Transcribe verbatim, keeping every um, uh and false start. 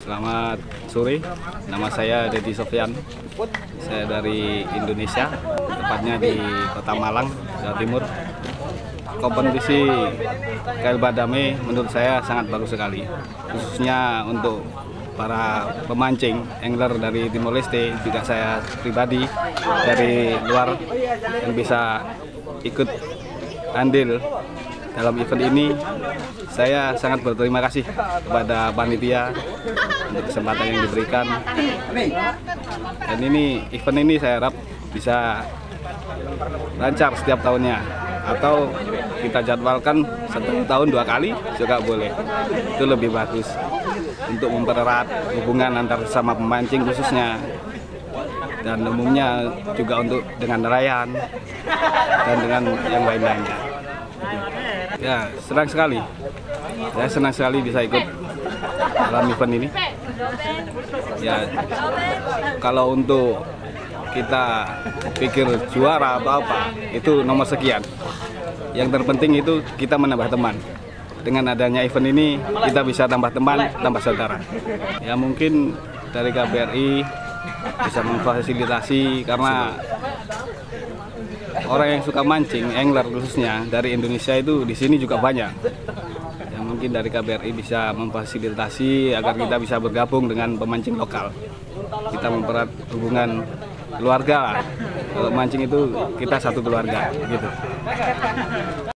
Selamat sore, nama saya Deddy Sofyan. Saya dari Indonesia, tepatnya di Kota Malang, Jawa Timur. Kompetisi K L Badame menurut saya sangat bagus sekali, khususnya untuk para pemancing angler dari Timor Leste, juga saya pribadi dari luar yang bisa ikut andil dalam event ini. Saya sangat berterima kasih kepada panitia untuk kesempatan yang diberikan. Dan ini event ini saya harap bisa lancar setiap tahunnya, atau kita jadwalkan satu tahun dua kali juga boleh. Itu lebih bagus untuk mempererat hubungan antar sama pemancing khususnya, dan umumnya juga untuk dengan nelayan dan dengan yang lain-lainnya. Ya, senang sekali. Saya senang sekali bisa ikut dalam event ini. Ya, kalau untuk kita pikir juara atau apa, itu nomor sekian. Yang terpenting itu kita menambah teman. Dengan adanya event ini, kita bisa tambah teman, tambah saudara. Ya, mungkin dari K B R I bisa memfasilitasi, karena orang yang suka mancing, angler khususnya dari Indonesia itu di sini juga banyak. Ya, mungkin dari K B R I bisa memfasilitasi agar kita bisa bergabung dengan pemancing lokal. Kita mempererat hubungan keluarga lah. Kalau mancing itu kita satu keluarga gitu.